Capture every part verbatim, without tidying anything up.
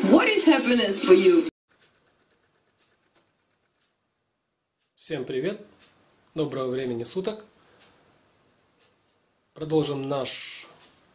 What is happiness for you? Всем привет! Доброго времени суток! Продолжим наш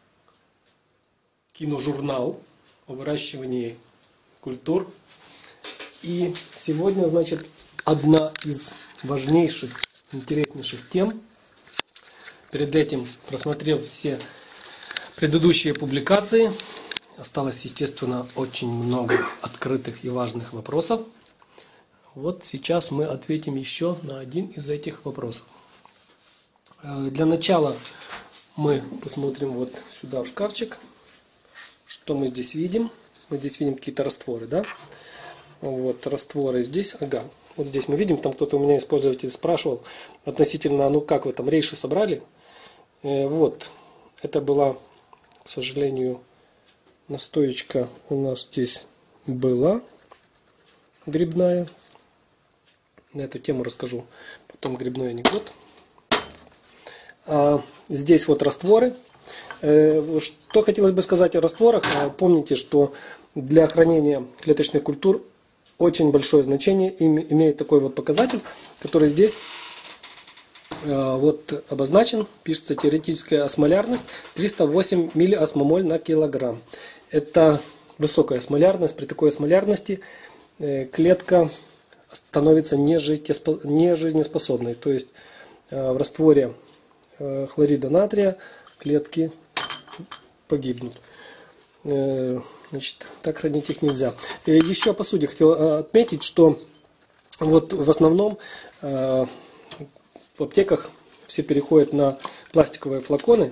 киножурнал о выращивании культур. И сегодня, значит, одна из важнейших, интереснейших тем. Перед этим, просмотрев все предыдущие публикации, осталось, естественно, очень много открытых и важных вопросов. Вот сейчас мы ответим еще на один из этих вопросов. Для начала мы посмотрим вот сюда в шкафчик. Что мы здесь видим? Мы здесь видим какие-то растворы, да? Вот растворы здесь, ага. Вот здесь мы видим, там кто-то у меня из пользователей спрашивал относительно, ну как вы там рейши собрали? Э, вот, это была, к сожалению, настоечка у нас здесь была грибная. На эту тему расскажу потом грибной анекдот. А здесь вот растворы. Что хотелось бы сказать о растворах. Помните, что для хранения клеточных культур очень большое значение имеет такой вот показатель, который здесь вот обозначен. Пишется теоретическая осмолярность триста восемь миллиосмомоль на килограмм. Это высокая осмолярность. При такой осмолярности клетка становится нежизнеспособной. То есть в растворе хлорида натрия клетки погибнут. Значит, так хранить их нельзя. И еще по сути хотел отметить, что вот в основном в аптеках все переходят на пластиковые флаконы.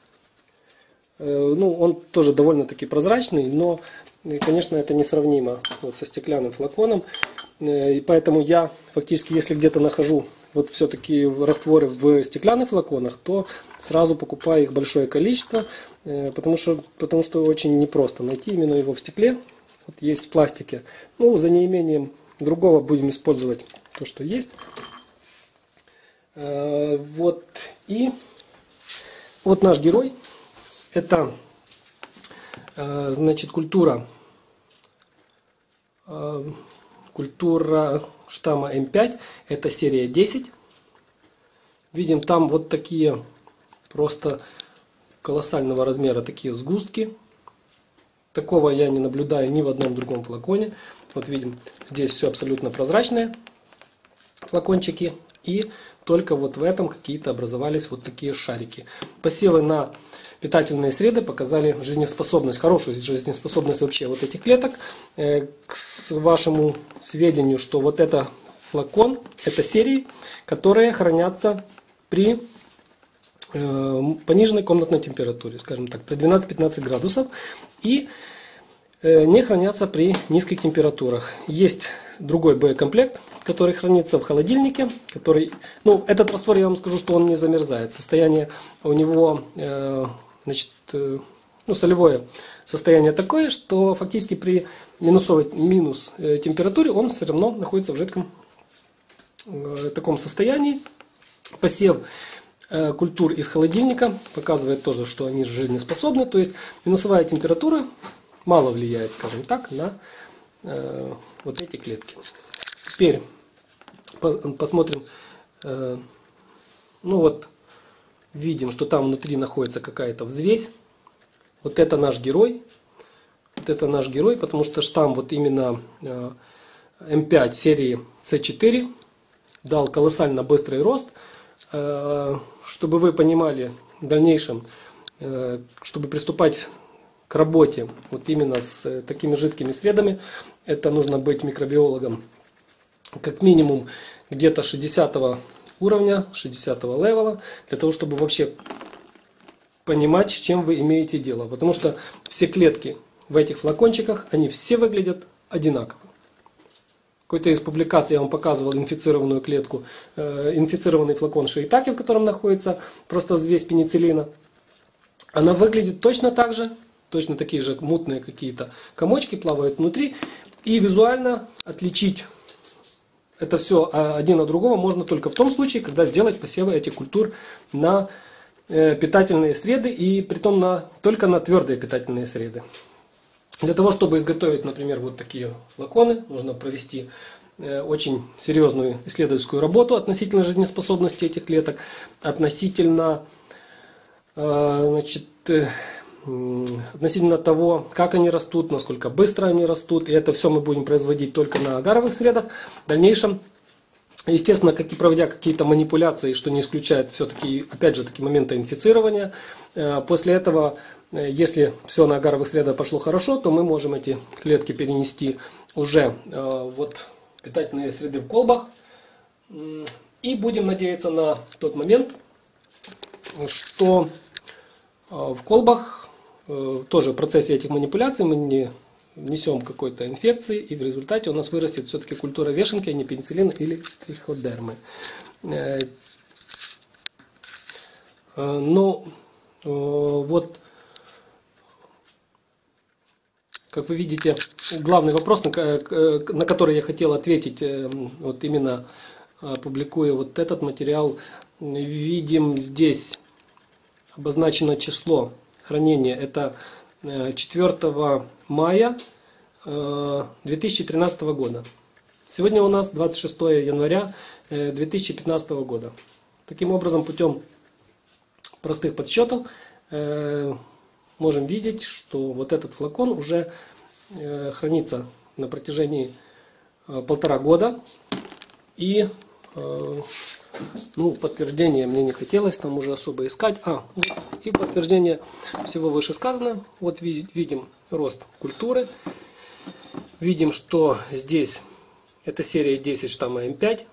Ну, он тоже довольно-таки прозрачный, но, конечно, это несравнимо вот со стеклянным флаконом. И поэтому я фактически, если где-то нахожу вот все-таки растворы в стеклянных флаконах, то сразу покупаю их большое количество, потому что, потому что очень непросто найти именно его в стекле. Вот есть в пластике. Ну, за неимением другого будем использовать то, что есть. Вот. И вот наш герой. Это, значит, культура, культура штамма эм пять. Это серия десять. Видим там вот такие просто колоссального размера такие сгустки. Такого я не наблюдаю ни в одном другом флаконе. Вот видим, здесь все абсолютно прозрачные флакончики. И только вот в этом какие-то образовались вот такие шарики. Посевы на питательные среды показали жизнеспособность, хорошую жизнеспособность вообще вот этих клеток. К вашему сведению, что вот это флакон, это серии, которые хранятся при пониженной комнатной температуре, скажем так, при двенадцати-пятнадцати градусов, и не хранятся при низких температурах. Есть другой боекомплект, который хранится в холодильнике, который, ну, этот раствор, я вам скажу, что он не замерзает. Состояние у него, э, значит, э, ну, солевое состояние такое, что фактически при минусовой минус э, температуре он все равно находится в жидком э, таком состоянии. Посев э, культур из холодильника показывает тоже, что они жизнеспособны. То есть минусовая температура мало влияет, скажем так, на э, вот эти клетки. Теперь посмотрим, э, ну вот, видим, что там внутри находится какая-то взвесь. Вот это наш герой. Вот это наш герой, потому что штамм вот именно э, эм пять серии си четыре дал колоссально быстрый рост. Э, чтобы вы понимали в дальнейшем, э, чтобы приступать к работе вот именно с такими жидкими средами, это нужно быть микробиологом как минимум где-то шестидесятого уровня, шестидесятого левела, для того, чтобы вообще понимать, с чем вы имеете дело. Потому что все клетки в этих флакончиках, они все выглядят одинаково. В какой-то из публикаций я вам показывал инфицированную клетку, э, инфицированный флакон шиитаки, в котором находится просто взвесь пенициллина. Она выглядит точно так же, точно такие же мутные какие-то комочки плавают внутри. И визуально отличить это все один от другого можно только в том случае, когда сделать посевы этих культур на питательные среды, и притом на, только на твердые питательные среды. Для того, чтобы изготовить, например, вот такие флаконы, нужно провести очень серьезную исследовательскую работу относительно жизнеспособности этих клеток, относительно, значит, относительно того, как они растут, насколько быстро они растут. И это все мы будем производить только на агаровых средах. В дальнейшем, естественно, как и проводя какие-то манипуляции, что не исключает все-таки, опять же, такие моменты инфицирования, после этого, если все на агаровых средах пошло хорошо, то мы можем эти клетки перенести уже вот питательные среды в колбах. И будем надеяться на тот момент, что в колбах тоже в процессе этих манипуляций мы не внесем какой-то инфекции, и в результате у нас вырастет все-таки культура вешенки, а не пенициллин или триходермы. Но вот, как вы видите, главный вопрос, на который я хотел ответить, вот именно публикуя вот этот материал, видим здесь обозначено число хранения. Это четвёртого мая две тысячи тринадцатого года. Сегодня у нас двадцать шестое января две тысячи пятнадцатого года. Таким образом, путем простых подсчетов можем видеть, что вот этот флакон уже хранится на протяжении полтора года. И ну, подтверждение мне не хотелось там уже особо искать. А, и подтверждение всего вышесказанного. Вот видим рост культуры. Видим, что здесь это серия десять штамма эм пять.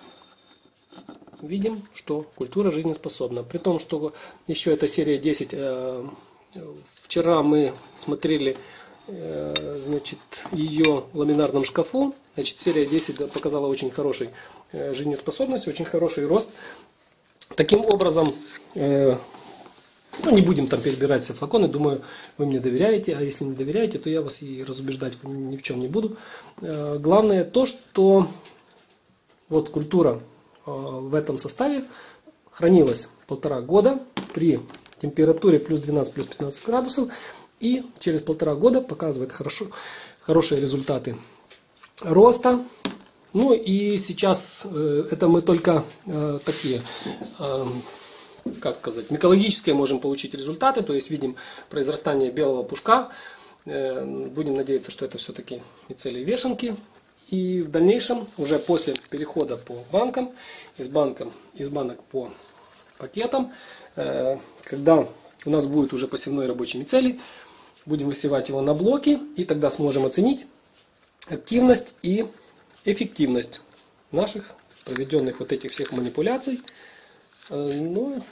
Видим, что культура жизнеспособна. При том, что еще эта серия десять. Э, вчера мы смотрели э, значит, ее в ламинарном шкафу. Значит, серия десять показала очень хороший э, жизнеспособность, очень хороший рост. Таким образом, э, ну, не будем там перебирать все флаконы. Думаю, вы мне доверяете. А если не доверяете, то я вас и разубеждать ни в чем не буду. Э, главное то, что вот культура в этом составе хранилась полтора года при температуре плюс двенадцать, плюс пятнадцать градусов, и через полтора года показывает хорошо, хорошие результаты роста. Ну и сейчас э, это мы только э, такие, э, как сказать, микологические можем получить результаты, то есть видим произрастание белого пушка. Э, будем надеяться, что это все-таки мицелий вешенки. И в дальнейшем, уже после перехода по банкам, из, банкам, из банок по пакетам, э, когда у нас будет уже посевной рабочий мицелий, будем высевать его на блоки, и тогда сможем оценить активность и эффективность наших проведенных вот этих всех манипуляций. Э, ну,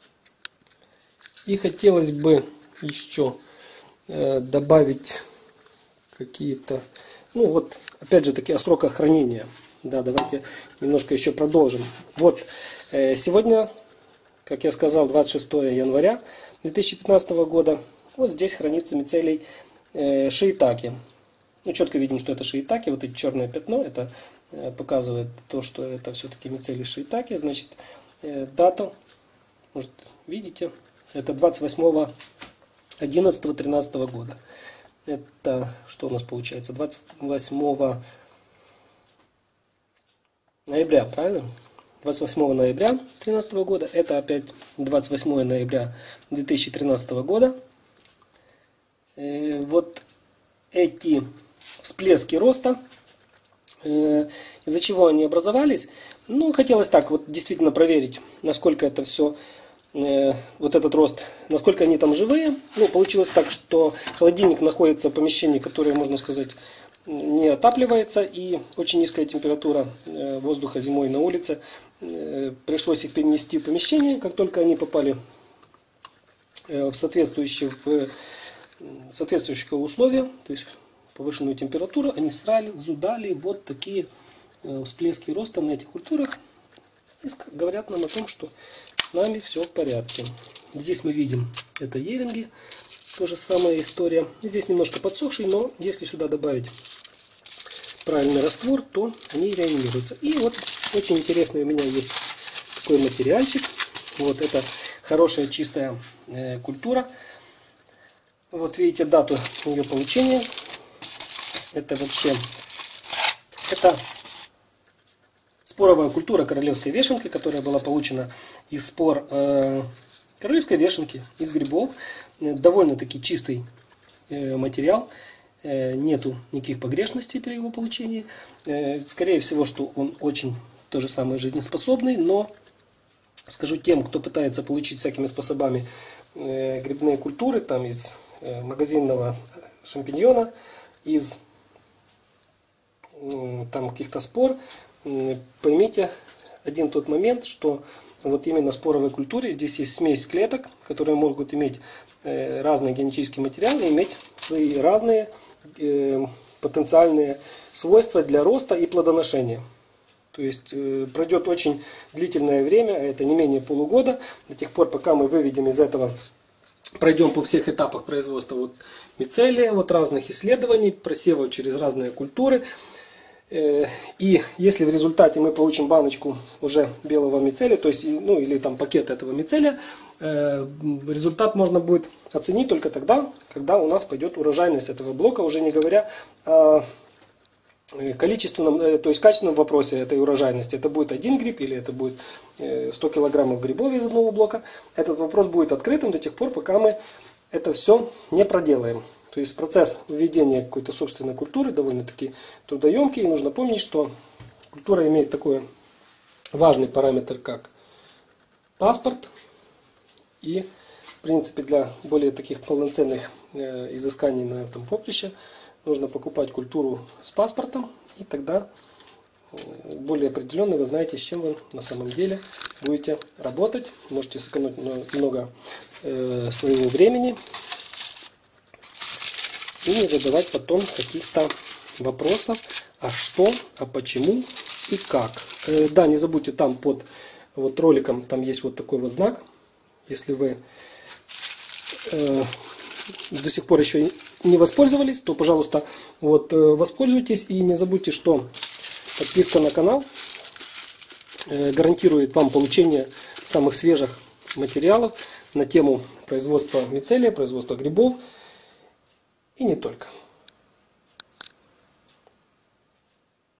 и хотелось бы еще э, добавить какие-то... Ну вот, опять же таки о сроках хранения. Да, давайте немножко еще продолжим. Вот, э, сегодня, как я сказал, двадцать шестое января две тысячи пятнадцатого года. Вот здесь хранится мицелий э, шиитаке. Ну, четко видим, что это шиитаке. Вот это черное пятно, это э, показывает то, что это все-таки мицелий шиитаке. Значит, э, дата, может, видите, это двадцать восьмого одиннадцатого тринадцатого года. Это что у нас получается? двадцать восьмого ноября, правильно? двадцать восьмого ноября две тысячи тринадцатого года. Это опять двадцать восьмого ноября две тысячи тринадцатого года. Э, вот эти всплески роста, э, из-за чего они образовались? Ну, хотелось так вот действительно проверить, насколько это все... вот этот рост, насколько они там живые. Ну, получилось так, что холодильник находится в помещении, которое, можно сказать, не отапливается, и очень низкая температура воздуха зимой на улице. Пришлось их перенести в помещение. Как только они попали в соответствующие, в соответствующие условия, то есть повышенную температуру, они сразу дали вот такие всплески роста на этих культурах. И говорят нам о том, что с нами все в порядке. Здесь мы видим, это еринги, тоже самая история. Здесь немножко подсохший, но если сюда добавить правильный раствор, то они реанимируются. И вот очень интересный у меня есть такой материальчик. Вот это хорошая чистая э, культура. Вот видите дату ее получения. Это вообще, это споровая культура королевской вешенки, которая была получена из спор э, королевской вешенки, из грибов. Довольно-таки чистый э, материал. Э, нету никаких погрешностей при его получении. Э, скорее всего, что он очень то же самое жизнеспособный, но скажу тем, кто пытается получить всякими способами э, грибные культуры, там из э, магазинного шампиньона, из э, там каких-то спор, э, поймите один тот момент, что вот именно в споровой культуре здесь есть смесь клеток, которые могут иметь э, разные генетические материалы, и иметь свои разные э, потенциальные свойства для роста и плодоношения. То есть э, пройдет очень длительное время, это не менее полугода, до тех пор, пока мы выведем из этого, пройдем по всех этапах производства вот, мицелия, вот разных исследований, просева через разные культуры. Э, и если в результате мы получим баночку уже белого мицелия, то есть, ну или там пакет этого мицелия, э, результат можно будет оценить только тогда, когда у нас пойдет урожайность этого блока, уже не говоря о количественном, то есть качественном вопросе этой урожайности. Это будет один гриб или это будет сто килограммов грибов из одного блока. Этот вопрос будет открытым до тех пор, пока мы это все не проделаем. То есть процесс введения какой-то собственной культуры довольно-таки трудоемкий. И нужно помнить, что культура имеет такой важный параметр, как паспорт. И в принципе для более таких полноценных изысканий на этом поприще нужно покупать культуру с паспортом, и тогда более определенно вы знаете, с чем вы на самом деле будете работать. Можете сэкономить много э, своего времени и не задавать потом каких-то вопросов, а что, а почему и как. Э, да, не забудьте, там под вот роликом там есть вот такой вот знак. Если вы э, до сих пор еще не воспользовались, то, пожалуйста, вот, воспользуйтесь. И не забудьте, что подписка на канал гарантирует вам получение самых свежих материалов на тему производства мицелия, производства грибов и не только.